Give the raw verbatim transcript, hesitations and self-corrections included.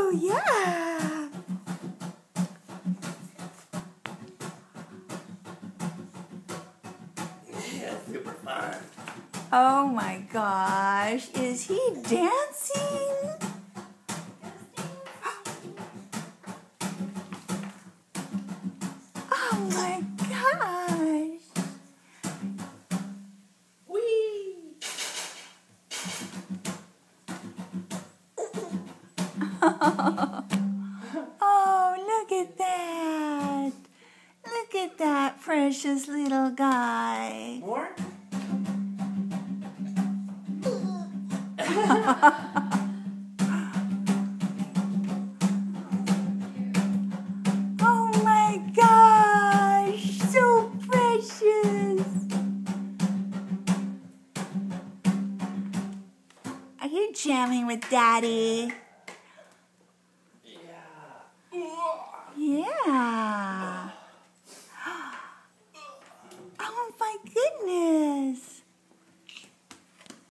Oh, yeah. Yeah, super fun. Oh my gosh, is he dancing? Oh my gosh. Whee! Oh, look at that. Look at that precious little guy. More? Oh my gosh, so precious. Are you jamming with Daddy? Yeah. Yeah. Oh my goodness.